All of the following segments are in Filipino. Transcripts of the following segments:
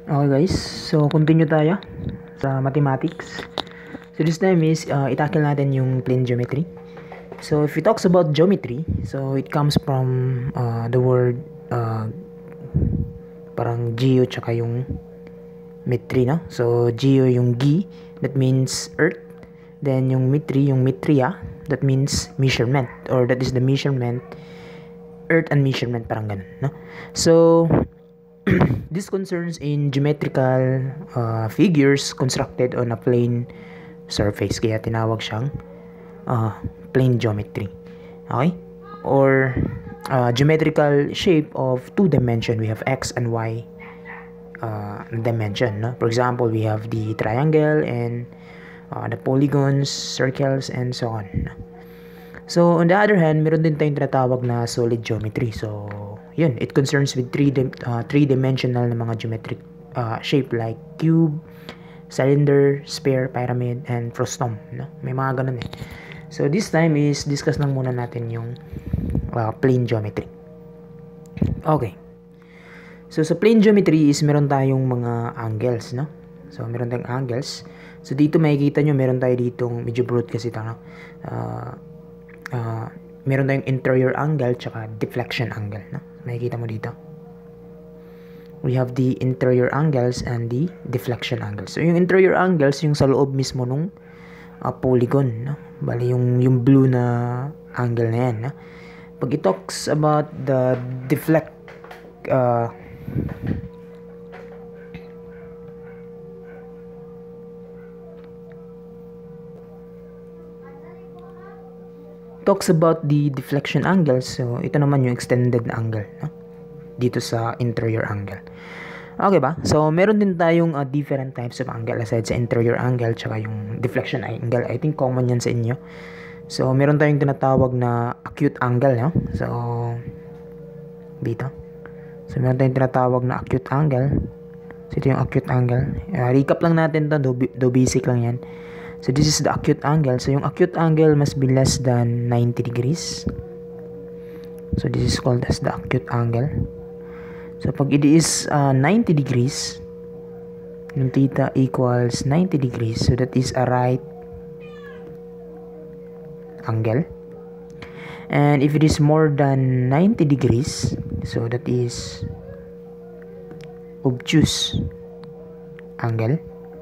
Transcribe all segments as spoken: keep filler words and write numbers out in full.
Okay guys, so continue tayo sa mathematics. So this time is uh, itakil natin yung plane geometry. So if it talks about geometry, so it comes from uh, the word uh, parang geo tsaka yung metry, no? So geo yung gi, that means earth. Then yung metry, yung metria, that means measurement, or that is the measurement, earth and measurement, parang ganun, no? So this concerns in geometrical uh, figures constructed on a plane surface, kaya tinawag siyang uh, plane geometry. Okay? Or uh, geometrical shape of two dimension. We have x and y uh, dimension. No? For example, we have the triangle and uh, the polygons, circles, and so on. So on the other hand, meron din tayong tinatawag na solid geometry. So yun, it concerns with three dim- uh, three-dimensional na mga geometric uh, shape like cube, cylinder, sphere, pyramid, and frustum. No? May mga ganun eh. So this time is discuss lang muna natin yung uh, plane geometry. Okay. So sa plane geometry is meron tayong mga angles, no? So meron tayong angles. So dito makikita nyo, meron tayo ditong medyo broad kasi ito, no? Uh, uh, meron tayong interior angle tsaka deflection angle, no? Makikita mo dito. We have the interior angles and the deflection angles. So yung interior angles yung sa loob mismo nung uh, polygon, no? Bali yung yung blue na angle na yan, no? Pag it talks about the deflect uh, talks about the deflection angle, so ito naman yung extended angle, no? Dito sa interior angle. Okay ba? So meron din tayong uh, different types of angle aside sa interior angle tsaka yung deflection angle. I think common yan sa inyo. So meron tayong tinatawag na acute angle, no? So dito. So meron tayong tinatawag na acute angle. So ito yung acute angle. Uh, recap lang natin to, do, do basic lang yan. So this is the acute angle. So yung acute angle must be less than ninety degrees. So this is called as the acute angle. So pag it is uh, ninety degrees, yung theta equals ninety degrees, so that is a right angle. And if it is more than ninety degrees, so that is obtuse angle.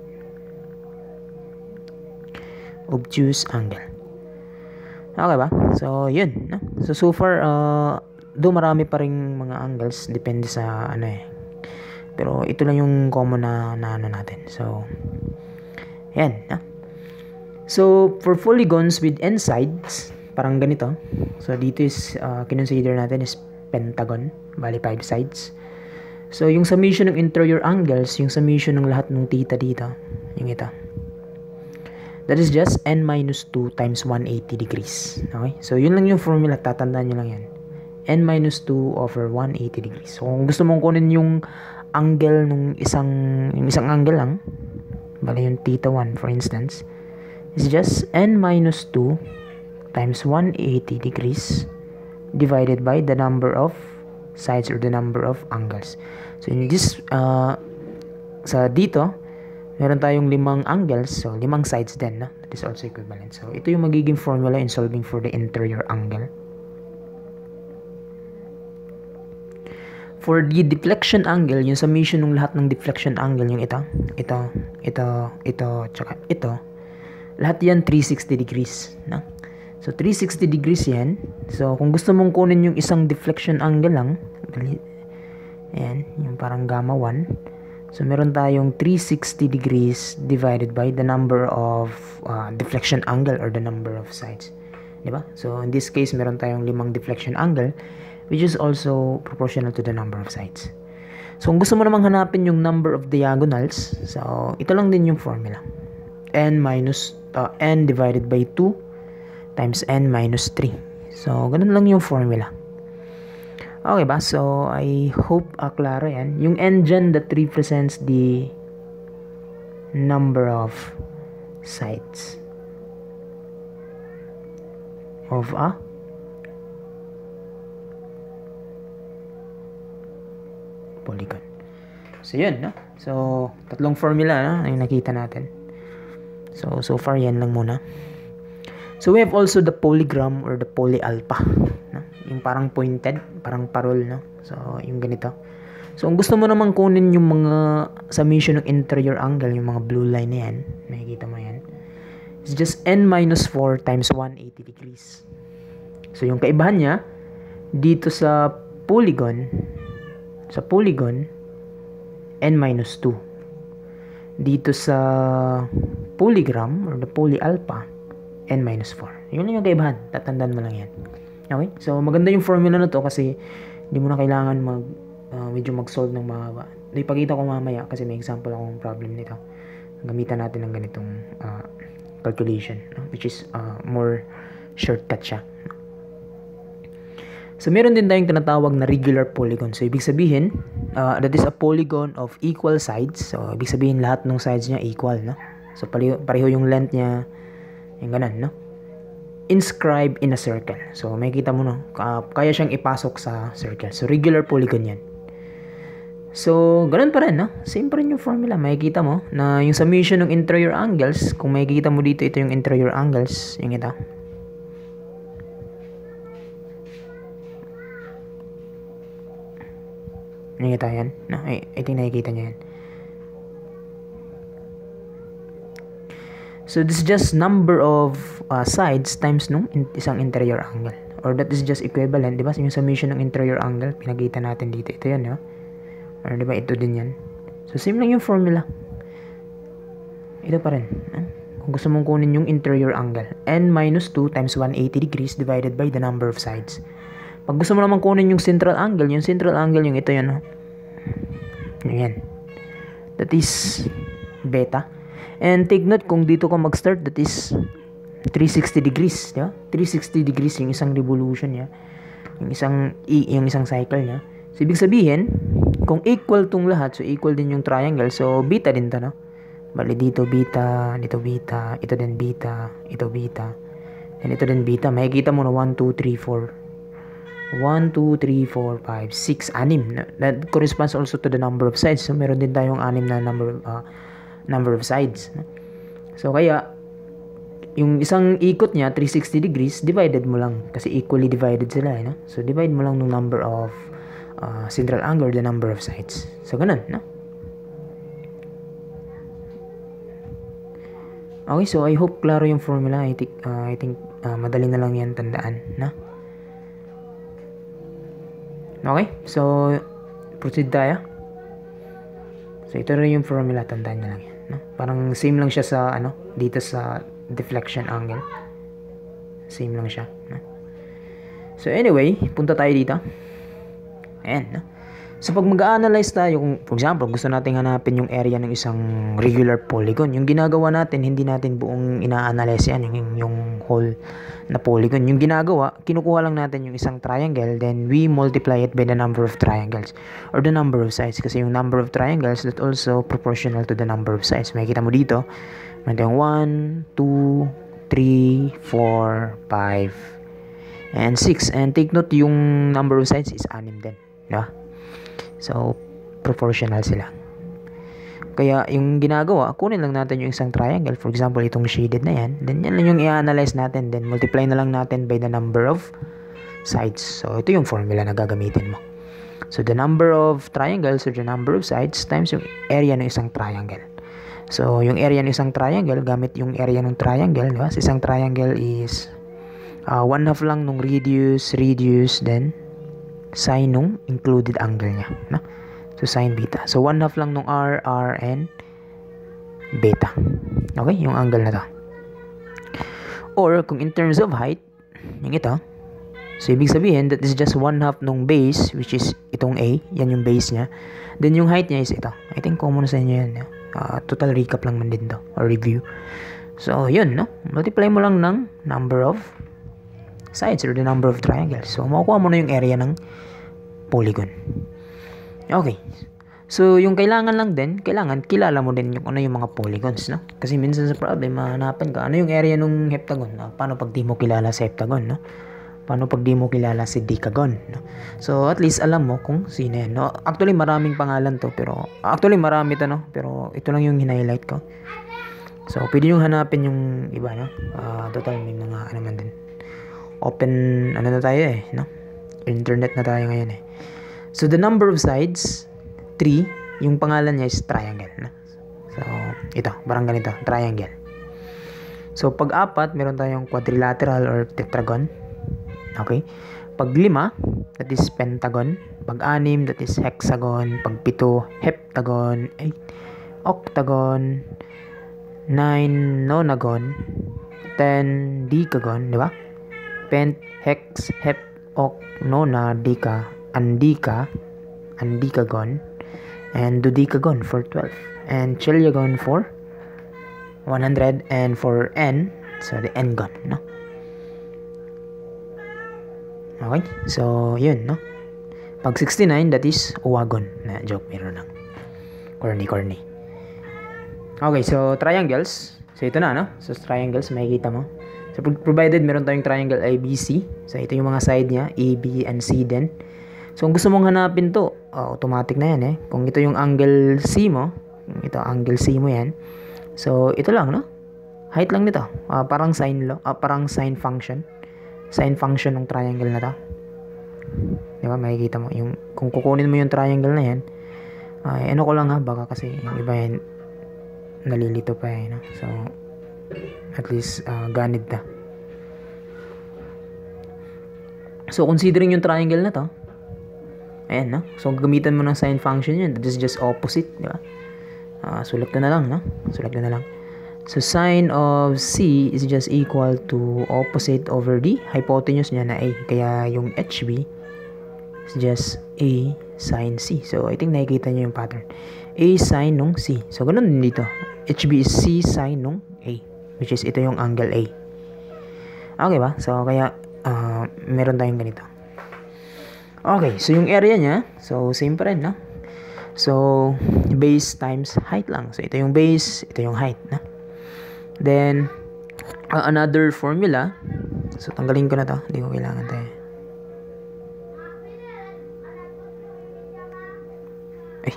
Obtuse angle. Okay ba? So, yun. No? So, so far, uh, do marami pa rin mga angles. Depende sa, ano eh. Pero, ito lang yung common na, na ano natin. So, yan. No? So, for polygons with n sides, parang ganito. So, dito is, uh, kinonsider natin is pentagon. Bali, five sides. So, yung summation ng interior angles, yung summation ng lahat ng theta dito, yung ito. That is just n minus two times one hundred eighty degrees. Okay? So, yun lang yung formula. Tatandaan nyo lang yan. N minus two over one hundred eighty degrees. So, kung gusto mong kunin yung angle nung isang, yung isang angle lang, bali yung theta one, for instance, is just n minus two times one hundred eighty degrees divided by the number of sides or the number of angles. So, in this, uh, sa dito, meron tayong limang angles, so limang sides din, no? That is also equivalent. So, ito yung magiging formula in solving for the interior angle. For the deflection angle, yung summation ng lahat ng deflection angle, yung ito, ito, ito, ito, tsaka ito, lahat yan three hundred sixty degrees, no? So, three hundred sixty degrees yan. So, kung gusto mong kunin yung isang deflection angle lang, ayan, yung parang gamma one, so, meron tayong three hundred sixty degrees divided by the number of uh, deflection angle or the number of sides. Diba? So, in this case, meron tayong limang deflection angle which is also proportional to the number of sides. So, kung gusto mo namang hanapin yung number of diagonals, so, ito lang din yung formula. N minus, uh, n divided by two times n minus three. So, ganun lang yung formula. Okay ba? So, I hope uh, klaro yan. Yung n dyan that represents the number of sides of a polygon. So, yun, no? So, tatlong formula, no? Yung nakita natin. So, so far, yan lang muna. So, we have also the polygram or the polyalpha, no? Yung parang pointed, parang parol, no? So, yung ganito. So, kung gusto mo naman kunin yung mga summation ng interior angle, yung mga blue line na yan, nakikita mo yan, it's just n minus four times one hundred eighty degrees. So, yung kaibahan niya, dito sa polygon, sa polygon, n minus two. Dito sa polygram, or the polyalpha, n minus four. Yun lang yung kaibahan. Tatandaan mo lang yan. Okay? So, maganda yung formula na to kasi hindi mo na kailangan mag, uh, medyo mag-solve ng mahaba. Ipakita ko mamaya kasi may example akong problem nito. Gamitan natin ng ganitong uh, calculation, no? Which is uh, more shortcut siya. So, meron din tayong tinatawag na regular polygon. So, ibig sabihin, uh, that is a polygon of equal sides. So, ibig sabihin, lahat ng sides niya equal, no? So, pareho, pareho yung length niya, yung ganun, no? Inscribed in a circle. So, makikita mo, no? Uh, kaya siyang ipasok sa circle. So, regular polygon yan. So, ganun pa rin, no? Same pa rin yung formula. Makikita mo na yung summation ng interior angles, kung makikita mo dito, ito yung interior angles, yung ito. Nakikita yan? No, I, I think nakikita niya yan. So, this is just number of uh, sides times nung in, isang interior angle. Or that is just equivalent, di ba? Yung summation ng interior angle, pinakita natin dito. Ito yan, di ba? Or di ba, ito din yan. So, same lang yung formula. Ito pa rin. Eh? Kung gusto mong kunin yung interior angle, n minus two times one hundred eighty degrees divided by the number of sides. Pag gusto mo naman kunin yung central angle, yung central angle, yung ito yan, no? Yan. That is beta. And take note, kung dito ka mag-start, that is three hundred sixty degrees, di ba? three hundred sixty degrees yung isang revolution niya. Yung isang, yung isang cycle niya. So, ibig sabihin, kung equal tong lahat, so equal din yung triangle, so beta din to, no? Bali, dito beta, dito beta, ito din beta, ito beta, and ito din beta. Makikita mo na one, two, three, four. one, two, three, four, five, six, anim. That corresponds also to the number of sides. So, meron din tayong anim na number of, uh, number of sides. So, kaya, yung isang ikot niya, three hundred sixty degrees, divided mo lang. Kasi equally divided sila, eh, no? So, divide mo lang ng number of uh, central angle, the number of sides. So, ganun, no? Okay, so I hope klaro yung formula. I think, uh, I think uh, madali na lang yan tandaan, no? Okay, so proceed tayo. So ito rin yung formula, tandaan nyo lang yan, no? Parang same lang siya sa ano, dito sa deflection angle. Same lang siya, no? So anyway, punta tayo dito. Ayan, no? So pag mag-a-analyze tayo, kung for example, gusto nating hanapin yung area ng isang regular polygon, yung ginagawa natin, hindi natin buong ina-analyze yan, yung, yung whole na polygon. Yung ginagawa, kinukuha lang natin yung isang triangle, then we multiply it by the number of triangles or the number of sides. Kasi yung number of triangles, that also proportional to the number of sides. Makikita mo dito, may tayong one, two, three, four, five, and six. And take note, yung number of sides is anim din, diba? So, proportional sila. Kaya, yung ginagawa, kunin lang natin yung isang triangle. For example, itong shaded na yan. Then, yan lang yung i-analyze natin. Then, multiply na lang natin by the number of sides. So, ito yung formula na gagamitin mo. So, the number of triangles or the number of sides times yung area ng isang triangle. So, yung area ng isang triangle, gamit yung area ng triangle, diba? So, isang triangle is uh, one half lang nung radius, radius, then sine nung included angle niya, no? So, sine beta. So, one half lang nung R, R, and beta. Okay? Yung angle na to. Or, kung in terms of height, yung ito. So, ibig sabihin, that is just one half nung base, which is itong A. Yan yung base niya. Then, yung height niya is ito. I think common sa inyo yan. Uh, total recap lang man din to. Or review. So, yun, no? Multiply mo lang ng number of sides or the number of triangles. So, makukuha mo na yung area ng polygon. Okay. So, yung kailangan lang din, kailangan kilala mo din yung ano yung mga polygons, no? Kasi minsan sa problem, mahanapan ka, ano yung area ng heptagon? Ah, paano pag di mo kilala sa heptagon, no? Paano pag di mo kilala si Decagon, no? So, at least alam mo kung sino yan, no? Actually, maraming pangalan to, pero, actually, marami to, no? Pero, ito lang yung hinighlight ko. So, pwede nyo hanapin yung iba, no? Uh, total, may mga, ano man din. Open, ano na tayo eh, no? Internet na tayo ngayon eh. So, the number of sides, three, yung pangalan niya is triangle, no? So, ito, parang ganito, triangle. So, pag apat, meron tayong quadrilateral or tetragon. Okay? Pag lima, that is pentagon. Pag anim, that is hexagon. Pag pito, heptagon. Eight, octagon. Nine, nonagon. Ten, decagon. Di ba? Pent, hex, hep, oc, nona, deca, andika, andicagon. And dodecagon for twelve. And chiliagon for one hundred. And for n, so the n-gon, no? Okay? So, yun, no? Pag sixty-nine, that is uwagon. Na joke, meron lang. Corny, corny. Okay, so triangles. So, ito na, no? So, triangles, makikita mo. So, provided meron tayong triangle A B C. So, ito yung mga side niya, A, B, and C din. So, kung gusto mong hanapin to, uh, automatic na yan, eh. Kung ito yung angle C mo, ito, angle C mo yan. So, ito lang, no? Height lang nito. Uh, parang sine, lo, uh, parang sine function. Sine function ng triangle na to. Di ba? Makikita mo. Yung, kung kukunin mo yung triangle na yan, ay, ano ko lang ha, baka kasi yung iba yan, nalilito pa eh, no? So, at least, uh, ganid na. So, considering yung triangle na to, ayan, no? So, gamitan mo ng sine function yun. That is just opposite, di ba? Uh, sulat ko na lang, no? Sulat ko na lang. So, sine of C is just equal to opposite over the hypotenuse niya na A. Kaya, yung H B is just A sine C. So, I think nakikita niyo yung pattern. A sine nung C. So, ganun din dito. H B is C sine nung A. Which is, ito yung angle A. Okay ba? So, kaya, uh, meron tayong ganito. Okay. So, yung area niya, so, same pa rin, no? So, base times height lang. So, ito yung base, ito yung height, no? Then, uh, another formula. So, tanggalin ko na to. Hindi ko kailangan to eh. Ay.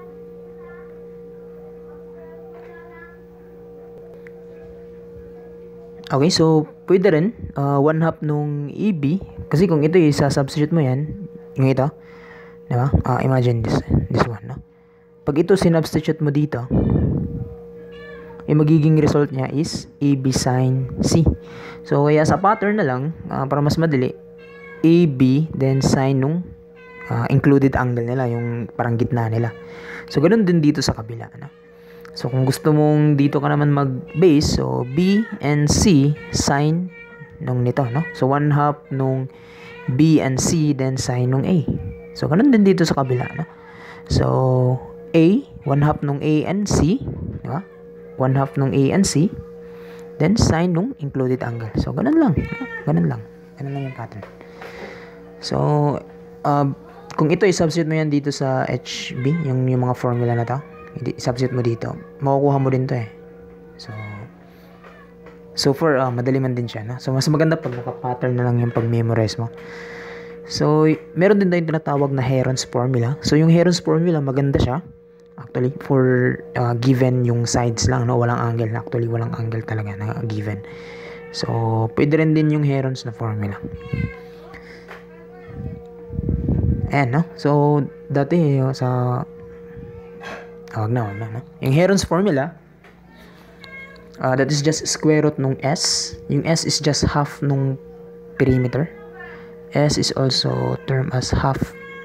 Okay, so, pwede rin. Uh, one half nung E B. Kasi kung ito yung isa-substitute mo yan, yung ito. Diba? Uh, imagine this, this one, no? Pag ito sinubstitute mo dito, yung magiging result niya is A B sine C. So, kaya sa pattern na lang, uh, para mas madali, A B, then sine nung uh, included angle nila, yung parang gitna nila. So, ganun din dito sa kabila. No? So, kung gusto mong dito ka naman mag-base, so, B and C, sine nung nito. No? So, one half nung B and C, then sine nung A. So, ganun din dito sa kabila. No? So, A, one half nung A and C, di ba? one half nung A and C, then sine nung included angle. So, ganun lang. Ganun lang. Ganun lang yung pattern. So, uh, kung ito i-substitute mo yan dito sa H B, yung, yung mga formula na to, i-substitute mo dito, makukuha mo din to eh. So, so far, uh, madali man din siya. No? So, mas maganda pag naka-pattern na lang yung pag-memorize mo. So, meron din tayong tinatawag na Heron's formula. So, yung Heron's formula, maganda siya. Actually, for uh, given yung sides lang, no? Walang angle. Actually, walang angle talaga na given. So, pwede rin din yung Heron's na formula. Ayan, no? So, dati yung sa... Ah, wag na, wag na, no? Yung Heron's formula, uh, that is just square root nung S. Yung S is just half nung perimeter. S is also termed as half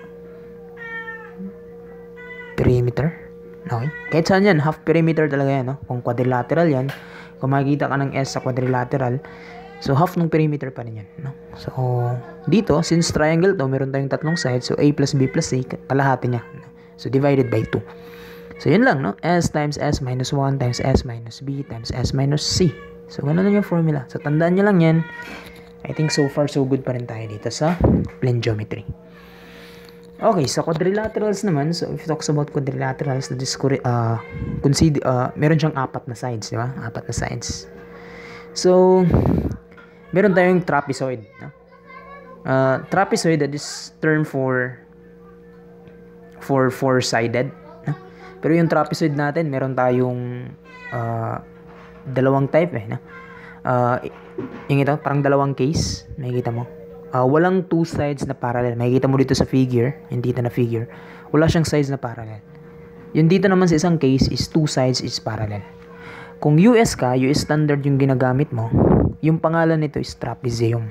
perimeter. Okay? Kahit saan yan, half perimeter talaga yan, no? Kung quadrilateral yan, kung makikita ka ng S sa quadrilateral, so half ng perimeter pa rin yan, no? So, dito, since triangle to, meron tayong tatlong sides, so A plus B plus C, kalahati niya. No? So, divided by two. So, yun lang, no? S times S minus one times S minus B times S minus C. So, ganun lang yung formula. So, tandaan nyo lang yan. I think so far, so good pa rin tayo dito sa plane geometry. Okay, sa quadrilaterals naman, so if you talk about quadrilaterals, that is, uh, consider, uh, meron siyang apat na sides, di ba? Apat na sides. So, meron tayong trapezoid, no? Uh, trapezoid, that is term for for four-sided. No? Pero yung trapezoid natin, meron tayong uh, dalawang type eh. No? Uh, yung ito, parang dalawang case. Makikita mo. Uh, walang two sides na parallel. Makikita mo dito sa figure. Yung dito na figure. Wala siyang sides na parallel. Yung dito naman sa isang case is two sides is parallel. Kung U S ka, U S standard yung ginagamit mo, yung pangalan nito is trapezium.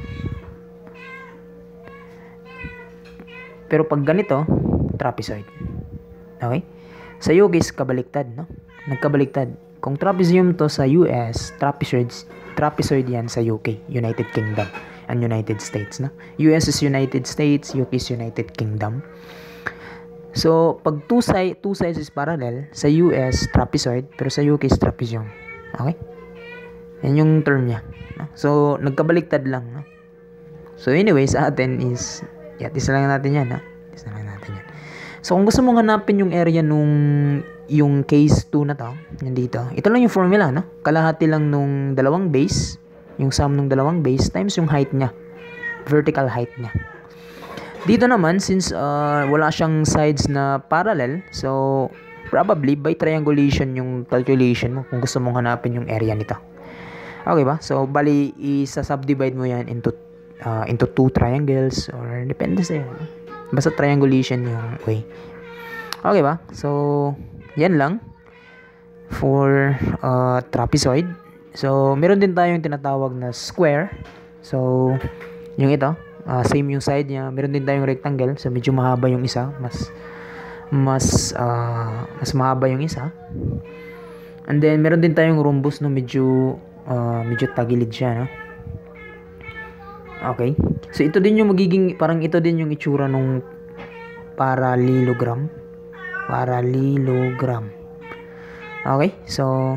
Pero pag ganito, trapezoid. Okay? Sa U K is kabaliktad, no? Nagkabaliktad. Kung trapezium to sa U S, trapezoid, trapezoid yan sa U K, United Kingdom and United States, no? U S is United States, U K is United Kingdom. So, pag two side, two sides is parallel, sa U S trapezoid, pero sa U K is trapezium. Okay? Yan yung term niya. No? So, nagkabaliktad lang, no? So, anyway, sa atin is yeah, isa lang natin yan, ha? Isa lang natin yan. So, kung gusto mong hanapin yung area nung yung case two na to, yan dito, ito lang yung formula, no? Kalahati lang nung dalawang base, yung sum nung dalawang base, times yung height niya. Vertical height niya. Dito naman, since uh, wala siyang sides na parallel, so, probably by triangulation yung calculation mo kung gusto mong hanapin yung area nito. Okay ba? So, bali, isa-subdivide mo yan into Uh, into two triangles or depende sa'yo. Basta triangulation yung way. Okay ba? So, yan lang for uh, trapezoid. So, meron din tayong tinatawag na square. So, yung ito, uh, same yung side niya. Meron din tayong rectangle. So, medyo mahaba yung isa. Mas mas uh, mas mahaba yung isa. And then, meron din tayong rhombus no medyo uh, medyo tagilid siya, no? Okay. So, ito din yung magiging, parang ito din yung itsura nung parallelogram. Parallelogram. Okay. So,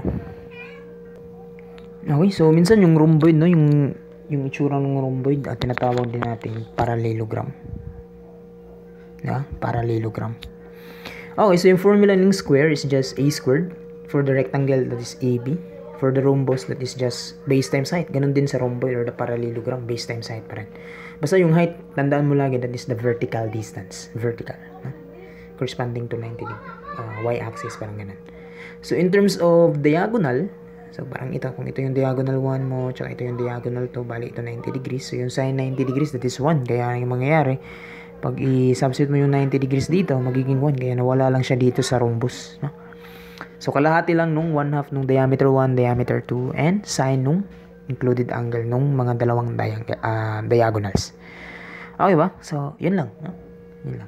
okay. So, minsan yung rhomboid, no? Yung, yung itsura ng rhomboid, at tinatawag din natin parallelogram. Yeah? Parallelogram. Okay. So, yung formula ng square is just a squared. For the rectangle, that is A B. For the rhombus, that is just base times height. Ganun din sa rhomboid or the parallelogram, base times height pa rin. Basta yung height, tandaan mo lagi, that is the vertical distance. Vertical. Huh? Corresponding to ninety degree. Uh, y-axis, parang ganun. So, in terms of diagonal, so parang ito, kung ito yung diagonal one mo, tsaka ito yung diagonal two, bali ito ninety degrees. So, yung sine ninety degrees, that is one. Kaya yung mangyayari, pag i-substitute mo yung ninety degrees dito, magiging one. Kaya nawala lang siya dito sa rhombus. No? So, kalahati lang nung one half nung diameter one, diameter two, and sine nung included angle nung mga dalawang diag uh, diagonals. Okay ba? So, yun lang. No? Yun lang.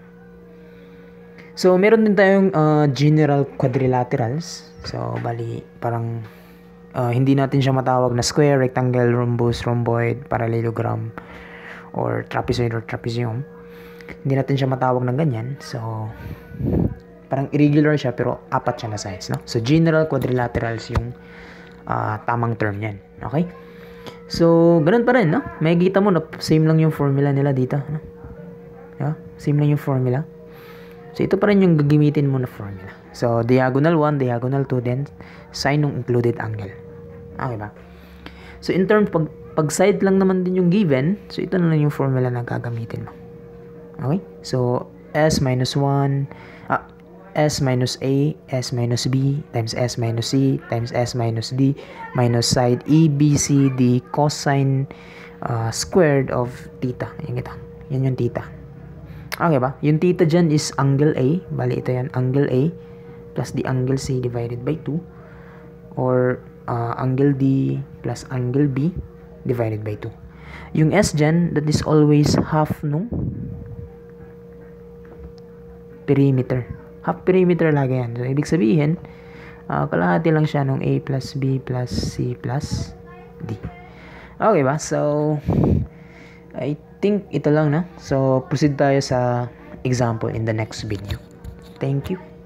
So, meron din tayong uh, general quadrilaterals. So, bali, parang uh, hindi natin siya matawag na square, rectangle, rhombus, rhomboid, parallelogram, or trapezoid or trapezium. Hindi natin siya matawag ng ganyan. So, parang irregular siya pero apat siya na sides, no? So, general quadrilaterals yung uh, tamang term niyan. Okay? So, ganun pa rin, no? May kita mo na same lang yung formula nila dito, no? Yeah? Same lang yung formula. So, ito pa rin yung gagamitin mo na formula. So, diagonal one, diagonal two, then sine ng included angle. Okay ba? So, in terms, pag, pag side lang naman din yung given, so, ito na lang yung formula na gagamitin mo. Okay? So, S minus one, ah, S minus A, S minus B, times S minus C, times S minus D, minus side E, B, C, D, cosine uh, squared of theta. Yan ito. Yan yung theta. Okay ba? Yung theta dyan is angle A. Bali, ito yan. Angle A plus the angle C divided by two. Or uh, angle D plus angle B divided by two. Yung S dyan, that is always half nung perimeter. Half perimeter lagi yan. So, ibig sabihin, uh, kalahati lang siya nung A plus B plus C plus D. Okay ba? So, I think ito lang na. So, proceed tayo sa example in the next video. Thank you.